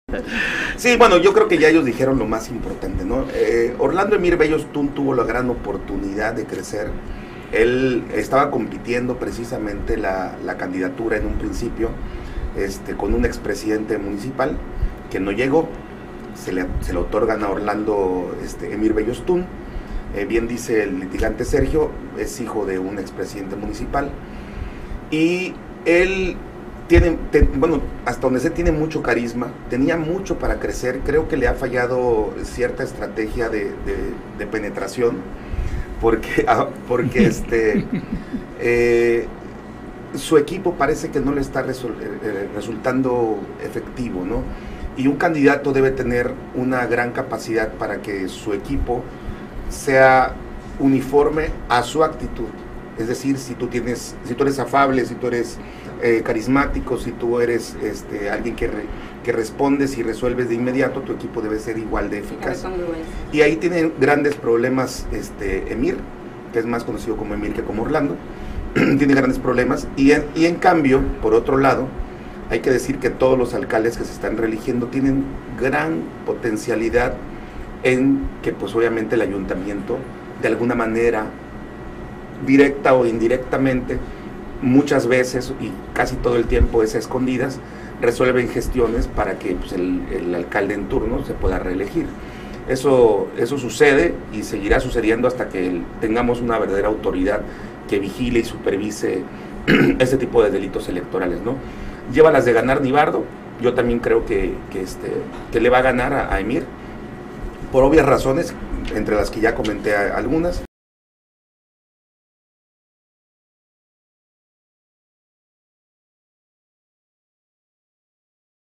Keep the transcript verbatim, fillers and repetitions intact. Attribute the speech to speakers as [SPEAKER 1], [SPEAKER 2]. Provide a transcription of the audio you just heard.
[SPEAKER 1] Sí, bueno, yo creo que ya ellos dijeron lo más importante, ¿no? Eh, Orlando Emir Bellostún tuvo la gran oportunidad de crecer. Él estaba compitiendo precisamente la, la candidatura en un principio este, con un expresidente municipal que no llegó. Se le, se le otorgan a Orlando este, Emir Bellostún. Eh, bien dice el litigante Sergio, es hijo de un expresidente municipal. Y él tiene, te, bueno, hasta donde se tiene mucho carisma, tenía mucho para crecer. Creo que le ha fallado cierta estrategia de, de, de penetración, porque, porque este, eh, su equipo parece que no le está resol, eh, resultando efectivo, ¿no? Y un candidato debe tener una gran capacidad para que su equipo sea uniforme a su actitud. Es decir, si tú tienes, si tú eres afable, si tú eres eh, carismático, si tú eres este, alguien que, re, que respondes y resuelves de inmediato, tu equipo debe ser igual de eficaz. Y ahí tiene grandes problemas este, Emir, que es más conocido como Emir que como Orlando, tiene grandes problemas. Y en, y en cambio, por otro lado, hay que decir que todos los alcaldes que se están reeligiendo tienen gran potencialidad en que pues obviamente el ayuntamiento de alguna manera directa o indirectamente, muchas veces y casi todo el tiempo es a escondidas, resuelven gestiones para que pues, el, el alcalde en turno se pueda reelegir. Eso, eso sucede y seguirá sucediendo hasta que el, tengamos una verdadera autoridad que vigile y supervise este tipo de delitos electorales, ¿no? Lleva las de ganar Nivardo. Yo también creo que, que, este, que le va a ganar a, a Emir, por obvias razones, entre las que ya comenté a, algunas.